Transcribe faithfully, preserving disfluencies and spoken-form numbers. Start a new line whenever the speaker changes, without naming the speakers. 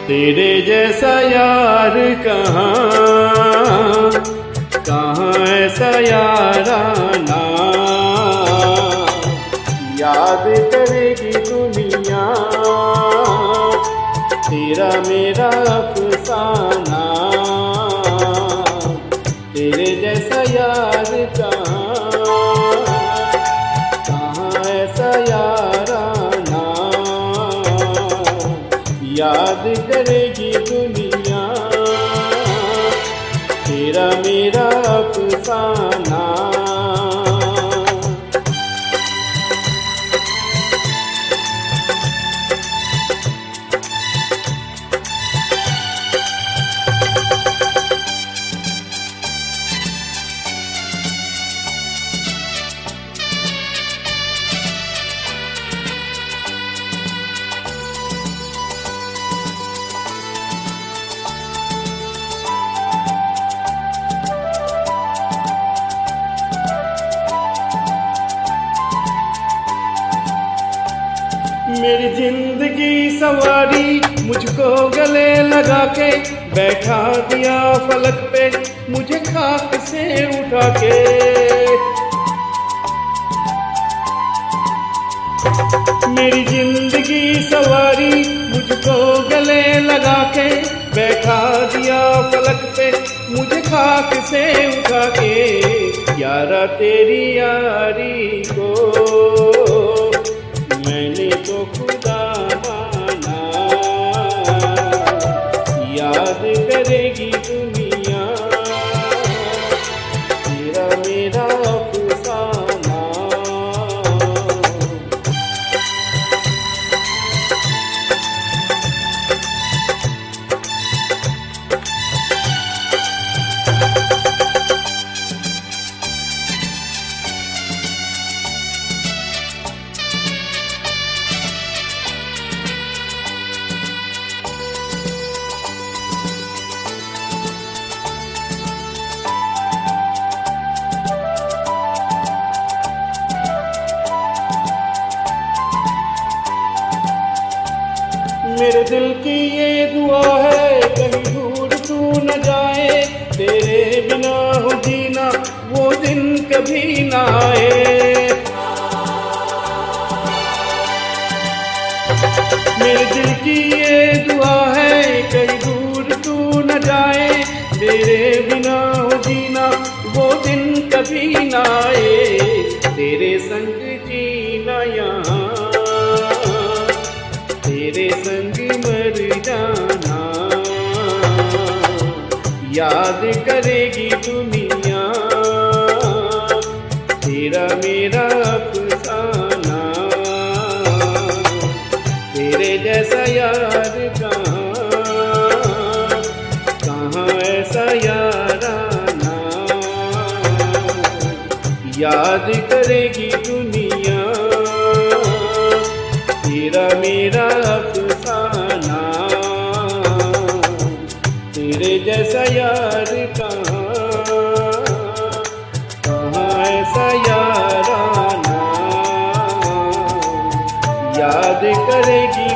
तेरे जैसा यार कहाँ, कहाँ ऐसा याराना। याद करेगी दुनिया तेरा मेरा अफसाना। तेरे जैसा यार कहाँ, कहाँ ऐसा याराना। याद करेगी दुनिया तेरा मेरा अफसाना। मेरी जिंदगी सवारी मुझको गले लगा के बैठा दिया फलक पे मुझे खाक से उठा के। मेरी जिंदगी सवारी मुझको गले लगा के बैठा दिया फलक पे मुझे खाक से उठा के। यारा तेरी यारी को मैंने तो खुदा माना। याद करेगी दुनिया तेरा मेरा अफसाना। मेरे दिल की ये दुआ है कहीं दूर तू न जाए। तेरे बिना हो जीना वो दिन कभी ना आए। मेरे दिल की ये दुआ है कहीं दूर तू न जाए। तेरे बिना हो जीना वो दिन कभी ना आए। तेरे संग जीना यहाँ तेरे संग मर जाना। याद करेगी दुनिया तेरा मेरा अफसाना। तेरे जैसा यार कहाँ, कहाँ ऐसा याराना। याद करेगी दुनिया तेरा मेरा अफसाना। तेरे जैसा यार कहाँ, कहाँ ऐसा याराना। याद करेगी